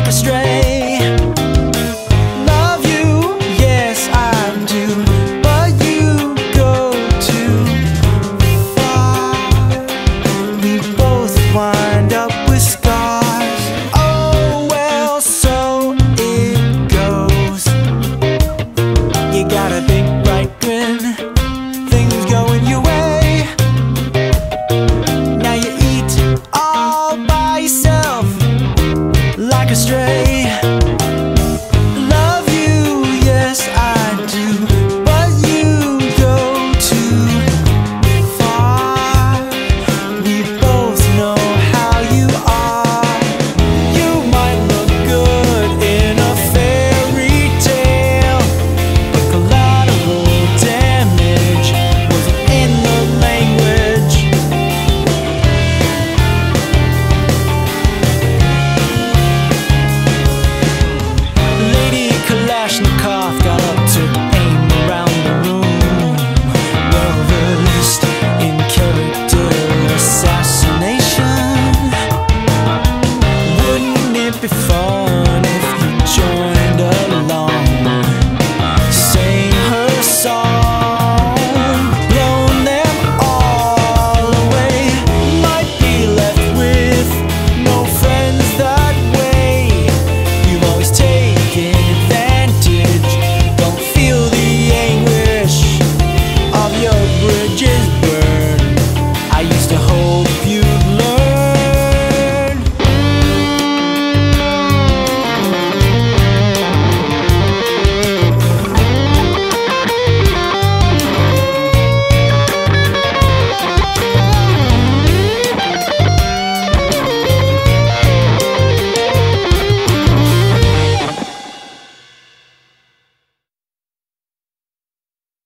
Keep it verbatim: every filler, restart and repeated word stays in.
a stray. Love you, yes I do, but you go too far. We both wind up with scars. Oh well, so it goes. You got a big bright grin, things going your way. Now you eat all by yourself like a stray. Love you, yes I do, but you go too far. We both know how you are. You might look good in a fairy tale, but collateral damage was in the language. Lady Kalashnikov got up to aim around the room, well versed in character assassination. Wouldn't it be fun